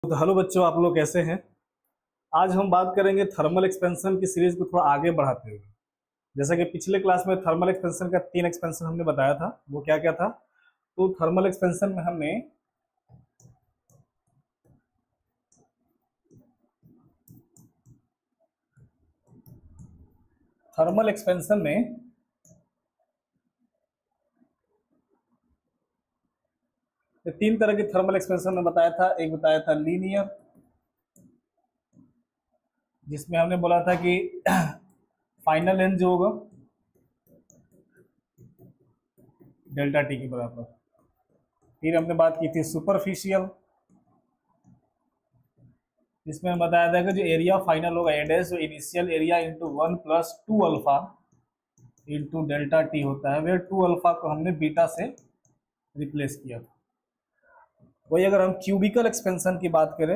तो हेलो बच्चों, आप लोग कैसे हैं। आज हम बात करेंगे थर्मल एक्सपेंशन की सीरीज को थोड़ा आगे बढ़ाते हुए। जैसा कि पिछले क्लास में थर्मल एक्सपेंशन का 3 एक्सपेंशन हमने बताया था, वो क्या क्या था। तो थर्मल एक्सपेंशन में हमने थर्मल एक्सपेंशन में ये 3 तरह की थर्मल एक्सपेंशन में बताया था। एक बताया था लीनियर, जिसमें हमने बोला था कि फाइनल लेंथ जो होगा डेल्टा टी के बराबर। फिर हमने बात की थी सुपरफिशियल, जिसमें हमने बताया था कि जो एरिया फाइनल होगा A dash, initial area into 1 plus 2 alpha into delta T होता है, वह 2 अल्फा को हमने बीटा से रिप्लेस किया था। वही अगर हम क्यूबिकल एक्सपेंशन की बात करें,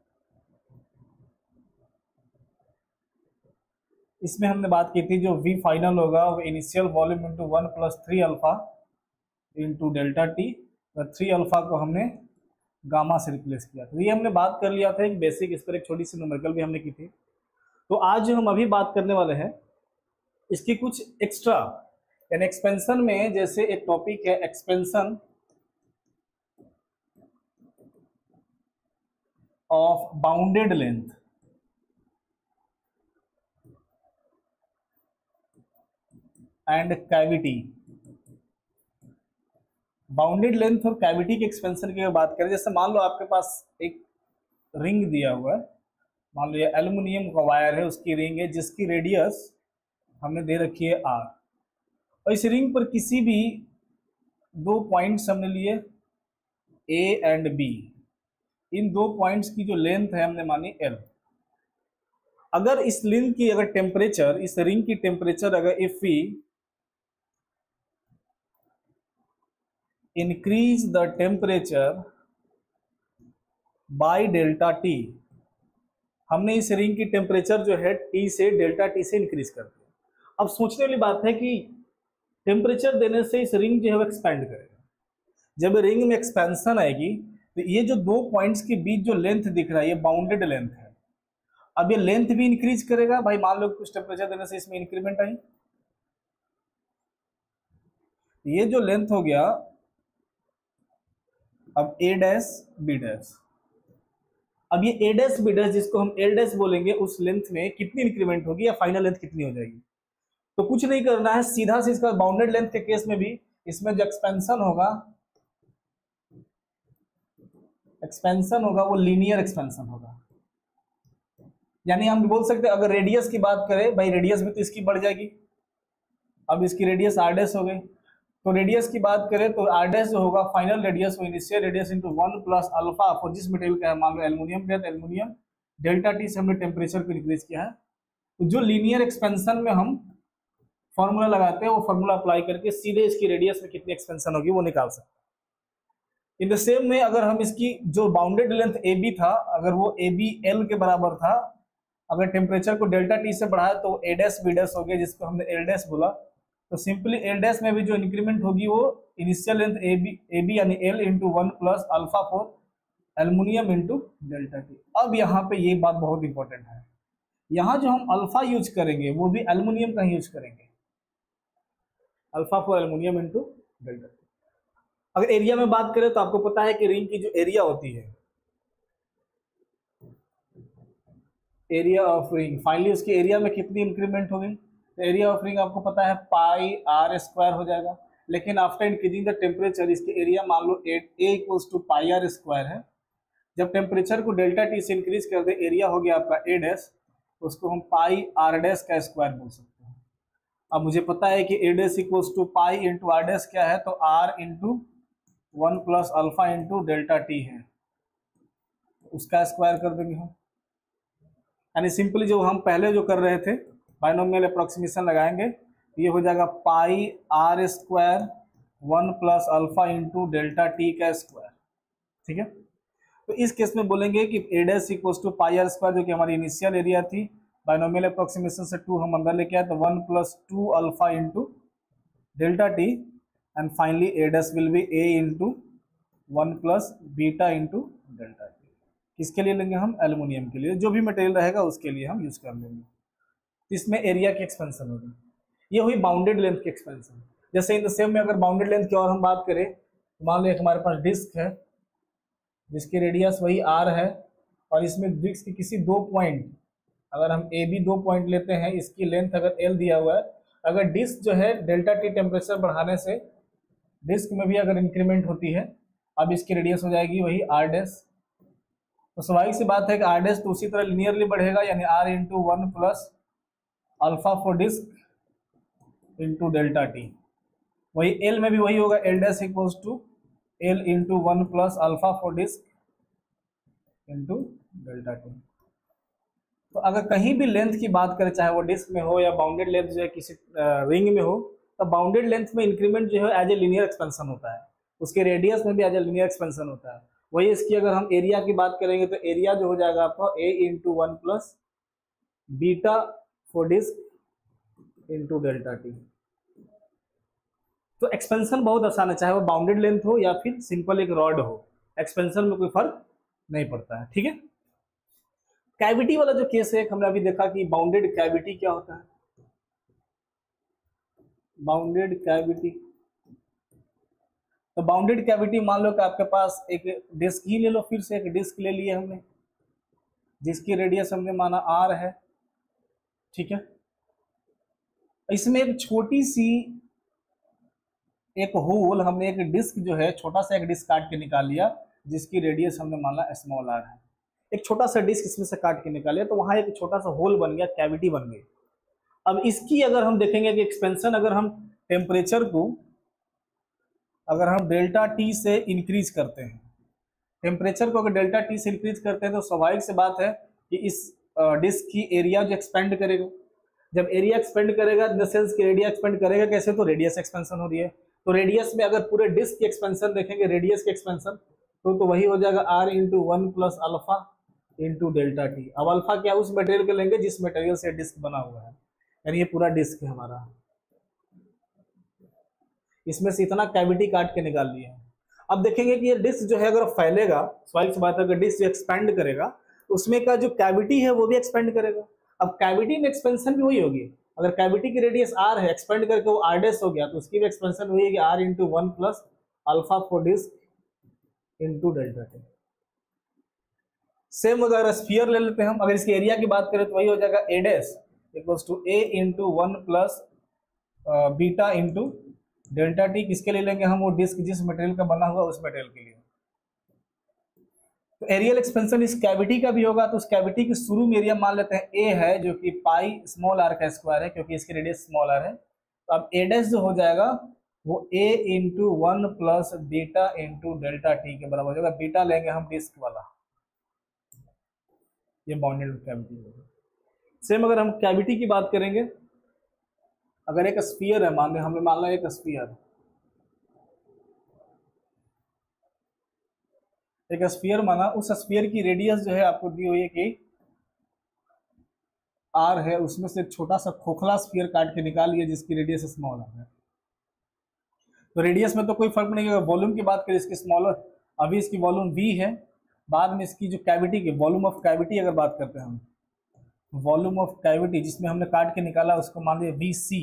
इसमें हमने बात की थी जो वी फाइनल होगा वो initial volume into 1 plus 3 alpha into delta T, 3 alpha को हमने गामा से रिप्लेस किया था। ये हमने बात कर लिया था एक बेसिक, इस पर एक छोटी सी न्यूमेरिकल भी हमने की थी। तो आज जो हम अभी बात करने वाले हैं इसकी कुछ एक्स्ट्रा, यानी एक्सपेंशन में जैसे एक टॉपिक है expansion of bounded length and cavity. Bounded length और कैविटी के एक्सपेंशन की अगर बात करें, जैसे मान लो आपके पास एक रिंग दिया हुआ है, मान लो ये एल्युमिनियम का वायर है, उसकी रिंग है जिसकी रेडियस हमने दे रखी है आर, और इस रिंग पर किसी भी 2 पॉइंट्स हमने लिए ए एंड बी। इन 2 पॉइंट्स की जो लेंथ है हमने मानी एल। अगर इस रिंग की अगर टेम्परेचर, इस रिंग की टेम्परेचर अगर if we increase the temperature by delta T, हमने इस रिंग की टेम्परेचर जो है टी से डेल्टा टी से इंक्रीज कर दिया। अब सोचने वाली बात है कि टेम्परेचर देने से इस रिंग जो है वो एक्सपैंड करेगा। जब रिंग में एक्सपेंशन आएगी तो ये जो 2 पॉइंट्स के बीच जो लेंथ दिख रहा है ये बाउंडेड लेंथ है। अब ये लेंथ भी इंक्रीज करेगा भाई, मान लो कुछ टेम्परेचर देने से इसमें इंक्रीमेंट आई, ये जो लेंथ हो गया अब ए डैश बी डैश। अब ये ए डैश बी डैश जिसको हम एल डैश बोलेंगे, उस लेंथ में कितनी इंक्रीमेंट होगी या फाइनल लेंथ कितनी हो जाएगी। तो कुछ नहीं करना है, सीधा से इसका बाउंडेड लेंथ के केस में भी इसमें जो एक्सपेंशन होगा वो लीनियर एक्सपेंशन होगा। यानी हम बोल सकते हैं अगर रेडियस की बात करें, भाई रेडियस भी तो इसकी बढ़ जाएगी। अब इसकी रेडियस आर डैश हो गई, तो रेडियस की बात करें तो आर डैश जो होगा फाइनल रेडियस वो initial radius into 1 plus alpha for जिस मटेरियल का है, मान लो एल्युमिनियम का, एल्युमिनियम डेल्टा टी से हमने टेम्परेचर को इंक्रीज किया है। तो जो लीनियर एक्सपेंशन में हम फॉर्मूला लगाते हैं वो फॉर्मूला अप्लाई करके सीधे इसकी रेडियस में कितनी एक्सपेंशन होगी वो निकाल सकते हैं। इन द सेम में अगर हम इसकी जो बाउंडेड लेंथ ए बी था, अगर वो ए बी एल के बराबर था, अगर टेम्परेचर को डेल्टा टी से बढ़ाया तो ए डैश बी डैश हो गया, जिसको हमने एल डैश बोला। तो सिंपली एल डैश में भी जो इंक्रीमेंट होगी वो इनिशियल लेंथ ए बी यानी L into 1 plus alpha for aluminium into delta T. अब यहाँ पे ये बात बहुत इंपॉर्टेंट है, यहाँ जो हम अल्फा यूज करेंगे वो भी एल्युमिनियम का यूज करेंगे, alpha for aluminium into delta T. अगर एरिया में बात करें तो आपको पता है कि रिंग की जो एरिया होती है, एरिया ऑफ रिंग, फाइनली उसके एरिया में कितनी इंक्रीमेंट होगी। तो एरिया ऑफ रिंग आपको पता है पाई आर स्क्वायर हो जाएगा, लेकिन आफ्टर इंक्रीजिंग द टेम्परेचर इसके एरिया मान लो A equals to pi R square है। जब टेम्परेचर को डेल्टा टी से इंक्रीज कर दे, एरिया हो गया आपका ए डैश, उसको हम पाई आर डैश का स्क्वायर बोल सकते हैं। अब मुझे पता है कि A dash equals to pi into R dash क्या है, तो R into 1 plus alpha into delta T है, उसका स्क्वायर कर देंगे हम। यानी सिंपली जो हम पहले जो कर रहे थे बाइनोमियल अप्रोक्सीमेशन लगाएंगे, ये हो जाएगा pi R square 1 plus alpha into delta T का स्क्वायर। ठीक है, तो इस केस में बोलेंगे कि A dash equals to pi R square, जो कि हमारी इनिशियल एरिया थी, बाइनोमियल अप्रोक्सीमेशन से 2 हम अंदर लेके आए, तो 1 plus 2 alpha into delta T, and finally A dash will be A into 1 plus beta into delta T. किसके लिए लेंगे हम? एल्युमिनियम के लिए, जो भी मटेरियल रहेगा उसके लिए हम यूज कर लेंगे। इसमें एरिया की एक्सपेंशन होगी। ये हुई बाउंडेड लेंथ की एक्सपेंशन। जैसे इन द सेम में अगर बाउंडेड लेंथ की और हम बात करें, मान लो हमारे पास डिस्क है जिसकी रेडियस वही r है, और इसमें डिस्क के किसी दो पॉइंट, अगर हम ए बी दो पॉइंट लेते हैं, इसकी लेंथ अगर l दिया हुआ है, अगर डिस्क जो है डेल्टा टी टेम्परेचर बढ़ाने से डिस्क में भी अगर इंक्रीमेंट होती है, अब इसकी रेडियस हो जाएगी वही r डैश। तो स्वाभाविक सी बात है कि r डैश तो उसी तरह लिनियरली बढ़ेगा, यानी r into one plus alpha for disc into delta T. वही एल में भी वही होगा, L dash equals to L into one plus alpha for disc into delta T. तो अगर कहीं भी लेंथ की बात करें, चाहे वो डिस्क में हो या बाउंडेड लेंथ जो है किसी रिंग में हो, तो बाउंडेड लेंथ में इंक्रीमेंट जो है एज ए लीनियर एक्सपेंशन होता है, उसके रेडियस में भी एज ए लीनियर एक्सपेंशन होता है। वही इसकी अगर हम एरिया की बात करेंगे तो एरिया जो हो जाएगा आपका A into one plus beta for disc into delta T. तो एक्सपेंशन बहुत आसान है, चाहे वो बाउंडेड लेंथ हो या फिर सिंपल एक रॉड हो, एक्सपेंशन में कोई फर्क नहीं पड़ता है। ठीक है। कैविटी वाला जो केस है, हमने अभी देखा कि बाउंडेड कैविटी क्या होता है। बाउंडेड कैविटी, तो बाउंडेड कैविटी मान लो कि आपके पास एक डिस्क ही ले लो, फिर से एक डिस्क ले लिए हमने जिसकी रेडियस हमने माना r है। ठीक है। इसमें एक छोटी सी एक होल, हमने एक डिस्क जो है छोटा सा एक डिस्क काट के निकाल लिया जिसकी रेडियस हमने माना स्मॉल r है। एक छोटा सा डिस्क इसमें से काट के निकाले तो वहां एक छोटा सा होल बन गया, कैविटी बन गई। अब इसकी अगर हम देखेंगे कि एक्सपेंशन, अगर हम टेम्परेचर को अगर हम डेल्टा टी से इंक्रीज करते हैं, टेम्परेचर को अगर डेल्टा टी से इंक्रीज करते हैं, तो स्वाभाविक से बात है कि इस डिस्क की एरिया जो एक्सपेंड करेगा। जब एरिया एक्सपेंड करेगा, इन द सेंस कि एरिया एक्सपेंड करेगा कैसे, तो रेडियस एक्सपेंशन हो रही है। तो रेडियस में अगर पूरे डिस्क की एक्सपेंशन देखेंगे, रेडियस की एक्सपेंशन, तो वही हो जाएगा r into one plus alpha into delta T. अब अल्फा क्या, उस मटेरियल को लेंगे जिस मटेरियल से डिस्क बना हुआ है, यानी ये पूरा डिस्क है हमारा, इसमें से इतना कैविटी काट के निकाल लिया है। अब देखेंगे कि ये डिस्क जो है अगर फैलेगा, स्वाभाविक सी बात है, अगर डिस्क एक्सपेंड करेगा तो उसमें का जो कैविटी है वो भी एक्सपेंड करेगा। अब कैविटी में एक्सपेंशन भी वही होगी, अगर कैविटी की रेडियस r है, एक्सपेंड करके वो r डैश हो गया, तो उसकी भी एक्सपेंशन हुई है r into one plus alpha for disc into delta T. Same अगर स्फीयर ले लेते हैं हम, अगर इसकी एरिया की बात करें तो वही हो जाएगा a dash equals to a into one plus beta into delta T. किसके लिए लेंगे हम? वो डिस्क जिस मटेरियल का बना हुआ उस मटेरियल के लिए। तो एरियल एक्सपेंशन इस कैविटी का भी होगा, तो उस कैविटी की शुरू में एरिया मान लेते हैं a है, जो कि पाई स्मॉल r का स्क्वायर है, क्योंकि इसकी रेडियस स्मॉल r है। तो अब a डैश जो हो जाएगा वो a into one plus beta into delta T के बराबर हो जाएगा। बीटा लेंगे हम डिस्क वाला, ये बाउंडेड कैविटी होगा। सेम अगर हम कैविटी की बात करेंगे, अगर एक स्फीयर है, मान लो एक स्फीयर, एक स्फीयर माना, उस स्फीयर की रेडियस जो है आपको दी हुई है कि r है, उसमें से एक छोटा सा खोखला स्फीयर काट के निकाल लिया जिसकी रेडियस स्मॉल r है। तो रेडियस में तो कोई फर्क नहीं है। वॉल्यूम की बात करें इसकी स्मॉलर, अभी इसकी वॉल्यूम v है, बाद में इसकी जो कैविटी की वॉल्यूम ऑफ कैविटी अगर बात करते हैं हम, वॉल्यूम ऑफ कैविटी जिसमें हमने काट के निकाला उसको मान लिया vc,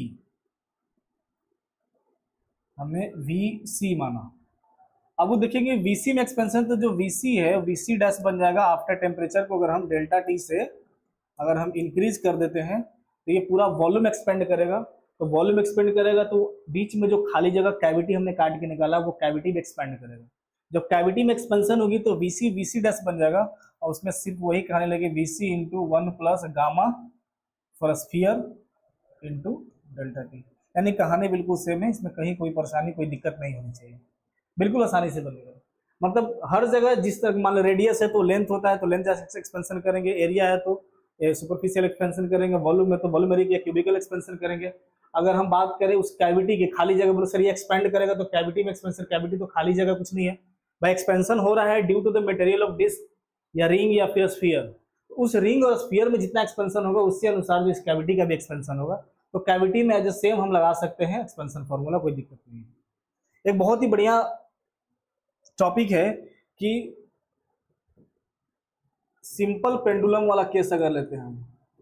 हमने vc माना। अब वो देखेंगे vc में एक्सपेंशन, तो जो vc है vc डैश बन जाएगा आफ्टर टेम्परेचर को अगर हम डेल्टा टी से अगर हम इंक्रीज कर देते हैं तो ये पूरा वॉल्यूम एक्सपेंड करेगा। तो वॉल्यूम एक्सपेंड करेगा तो बीच में जो खाली जगह कैविटी हमने काट के निकाला वो कैविटी भी एक्सपेंड करेगा। जब कैविटी में एक्सपेंशन होगी तो vc डैश बन जाएगा, और उसमें सिर्फ वही कहने लगे vc into one plus gamma for sphere into delta T. यानी कहानी बिल्कुल सेम है, इसमें कहीं कोई परेशानी कोई दिक्कत नहीं होनी चाहिए, बिल्कुल आसानी से बनेगा। मतलब हर जगह जिस तरह मान लो रेडियस है तो लेंथ होता है, तो लेंथ एक्सपेंशन करेंगे, एरिया है तो सुपरफिशियल एक्सपेंशन करेंगे, वॉल्यूम है तो वॉल्यूमेरिक या क्यूबिकल एक्सपेंशन करेंगे। अगर हम बात करें उस कैविटी की खाली जगह पर, सर ये एक्सपेंड करेगा तो कैविटी में एक्सपेंशन, कैविटी तो खाली जगह कुछ नहीं है भाई, एक्सपेंशन हो रहा है due to the material of disc या रिंग या फिर स्फीयर। उस रिंग और स्फीयर में जितना एक्सपेंशन होगा उसके अनुसार जो इस कैविटी का भी एक्सपेंशन होगा। तो कैविटी में एज ए सेम हम लगा सकते हैं एक्सपेंशन फॉर्मूला, कोई दिक्कत नहीं है। एक बहुत ही बढ़िया टॉपिक है कि सिंपल पेंडुलम वाला केस अगर लेते हैं हम,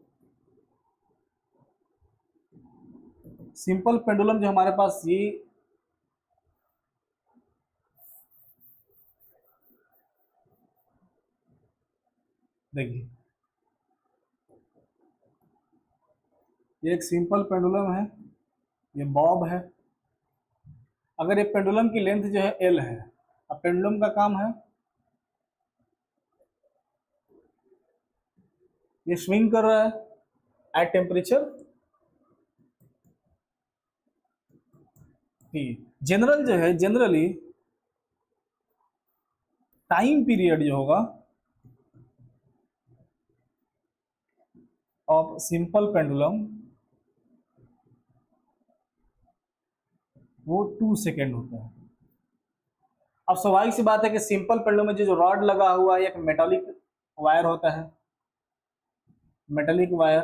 सिंपल पेंडुलम जो हमारे पास ये देखिए, ये एक सिंपल पेंडुलम है, ये बॉब है। अगर ये पेंडुलम की लेंथ जो है एल है, अब पेंडुलम का काम है ये स्विंग कर रहा है एट टेम्परेचर टी। जनरल जो है, जनरली टाइम पीरियड जो होगा ऑफ सिंपल पेंडुलम वो 2 सेकेंड होता है। अब स्वाभाविक सी बात है कि सिंपल पेंडुलम में जो रॉड लगा हुआ है एक मेटालिक वायर होता है, मेटालिक वायर।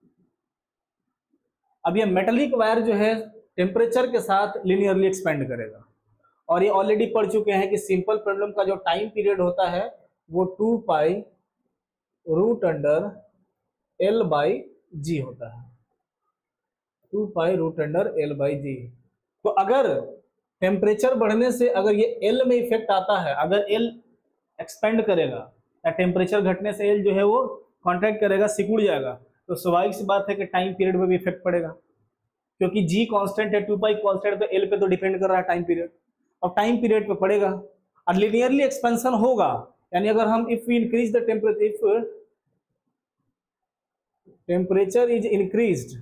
अब ये मेटालिक वायर जो है टेम्परेचर के साथ लिनियरली एक्सपेंड करेगा, और ये ऑलरेडी पढ़ चुके हैं कि सिंपल पेंडुलम का जो टाइम पीरियड होता है वो 2 pi root under L by G होता है, 2 pi root under L by G. तो अगर टेम्परेचर बढ़ने से अगर ये एल में इफेक्ट आता है, अगर एल एक्सपेंड करेगा या टेम्परेचर घटने से एल जो है वो कॉन्ट्रैक्ट करेगा, सिकुड़ जाएगा, तो स्वाभाविक सी बात है कि टाइम पीरियड में भी इफेक्ट पड़ेगा, क्योंकि जी कांस्टेंट है, 2 पाई कांस्टेंट, तो एल पे तो डिपेंड कर रहा है टाइम पीरियड, और टाइम पीरियड पे पड़ेगा। और लिनियरली एक्सपेंशन होगा, यानी अगर हम if we increase the temperature, if temperature is increased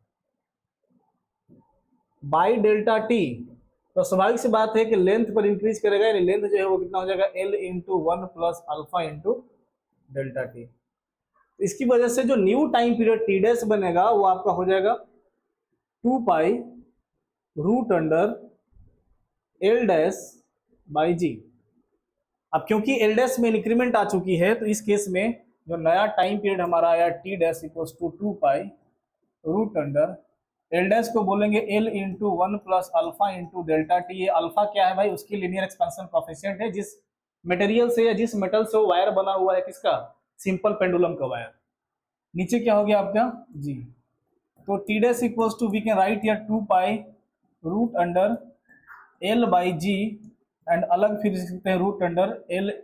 by delta T, तो स्वाभाविक सी बात है कि लेंथ पर इंक्रीज करेगा, यानी लेंथ जो है वो कितना हो जाएगा L into 1 plus alpha into delta T. इसकी वजह से जो new time period T dash बनेगा वो आपका हो जाएगा 2 pi root under L dash by G. अब क्योंकि एल डैश में इंक्रीमेंट आ चुकी है, तो इस केस में जो नया टाइम पीरियड हमारा आया T dash equals to 2 pi root under L dash को बोलेंगे L into 1 plus alpha into delta T. ये अल्फा क्या है भाई, उसकी लीनियर एक्सपेंशन कोएफिशिएंट है, जिस मटेरियल से या जिस मेटल से वो वायर बना हुआ है, किसका, सिंपल पेंडुलम का वायर। नीचे क्या हो गया आपका जी, तो T dash equals to we can write here 2 pi root under L by G, and अलग फिर लिखते हैं root under L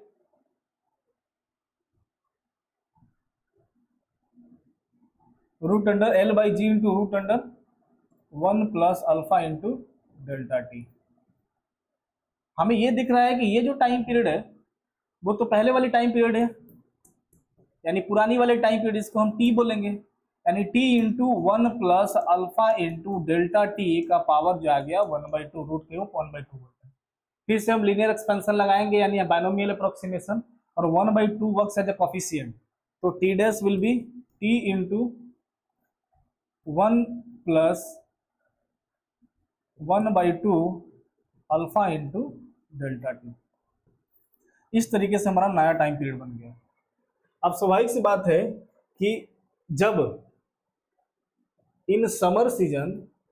by G into root under 1 plus alpha into delta T. हमें ये दिख रहा है कि ये जो टाइम पीरियड है वो तो पहले वाली टाइम पीरियड है, यानी पुरानी वाले टाइम पीरियड, इसको हम टी बोलेंगे, यानी T into 1 plus alpha into delta T का पावर जो आ गया 1/2 रूट के 1/2 होता है। फिर से हम लीनियर एक्सपेंशन लगाएंगे, यानी बाइनोमियल अप्रोक्सीमेशन, और 1/2 वर्क्स एज ए कोफिशिएंट, तो T dash will be T into 1 plus 1/2 alpha into delta T. इस तरीके से हमारा नया टाइम पीरियड बन गया। अब स्वाभाविक सी बात है कि जब in summer season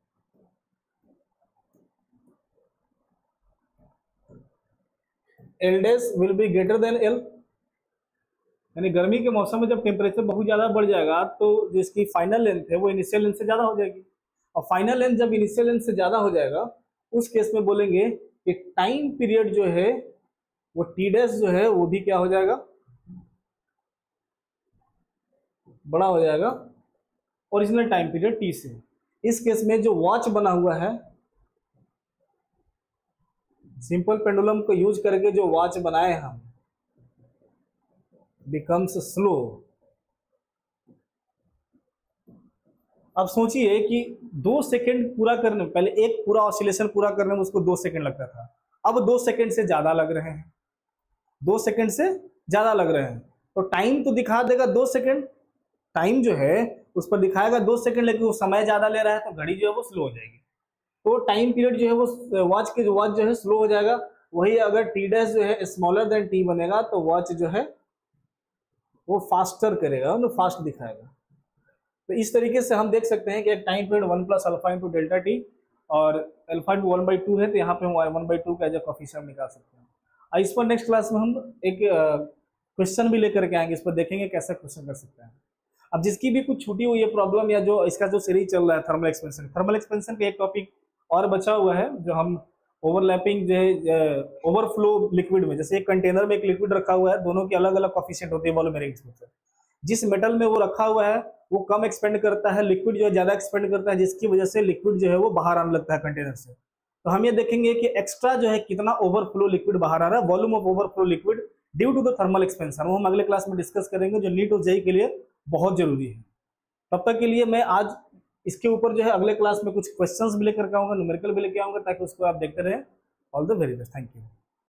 L dash will be greater than L, यानी गर्मी के मौसम में जब टेम्परेचर बहुत ज्यादा बढ़ जाएगा तो जिसकी फाइनल लेंथ है वो इनिशियल लेंथ से ज्यादा हो जाएगी, और फाइनल लेंथ जब इनिशियल लेंथ से ज्यादा हो जाएगा उस केस में बोलेंगे कि टाइम पीरियड जो है वो टी डैश जो है वो भी क्या हो जाएगा, बड़ा हो जाएगा ओरिजिनल टाइम पीरियड टी से। इस केस में जो वॉच बना हुआ है, सिंपल पेंडुलम को यूज करके जो वॉच बनाए हम, बिकम्स स्लो। अब सोचिए कि 2 सेकेंड पूरा करने, पहले एक पूरा ऑसिलेशन पूरा करने में उसको 2 सेकेंड लगता था, अब 2 सेकेंड से ज्यादा लग रहे हैं, 2 सेकेंड से ज्यादा लग रहे हैं। तो टाइम तो दिखा देगा 2 सेकेंड, टाइम जो है उस पर दिखाएगा 2 सेकेंड, लेकिन वो समय ज्यादा ले रहा है तो घड़ी जो है वो स्लो हो जाएगी, तो टाइम पीरियड जो है वो वॉच जो है स्लो हो जाएगा। वही अगर टी डैश जो है स्मॉलर देन टी बनेगा तो वॉच जो है वो फास्टर करेगा, वो फास्ट दिखाएगा। तो इस तरीके से हम देख सकते हैं कि एक time period 1 plus alpha into delta T, और अल्फा इंटू 1/2 है, तो यहाँ पे हम 1/2 का एज ए कोफिशिएंट निकाल सकते हैं। इस पर नेक्स्ट क्लास में हम एक क्वेश्चन भी लेकर के आएंगे, इस पर देखेंगे कैसे क्वेश्चन कर सकते हैं। अब जिसकी भी कुछ छूटी हुई है प्रॉब्लम, या जो इसका जो सीरीज चल रहा है थर्मल एक्सपेंशन का एक टॉपिक और बचा हुआ है जो हम ओवरलैपिंग जो है ओवरफ्लो लिक्विड में, जैसे एक कंटेनर में एक लिक्विड रखा हुआ है, दोनों की अलग अलग कॉफिशिएंट होती है वॉल्यूमेट्रिक एक्सपेंशन। जिस मेटल में वो रखा हुआ है वो कम एक्सपेंड करता है, लिक्विड जो है ज्यादा एक्सपेंड करता है, जिसकी वजह से लिक्विड जो है वो बाहर आने लगता है कंटेनर से। तो हम ये देखेंगे कि एक्स्ट्रा जो है कितना ओवरफ्लो लिक्विड बाहर आ रहा है, volume of overflow liquid due to the thermal expansion, वो हम अगले क्लास में डिस्कस करेंगे, जो नीट और जेईई के लिए बहुत जरूरी है। तब तक के लिए मैं आज इसके ऊपर जो है अगले क्लास में कुछ क्वेश्चंस भी लेकर के आऊंगा, न्यूमेरिकल भी लेकर आऊंगा, ताकि उसको आप देखते रहें। All the very best, thank you.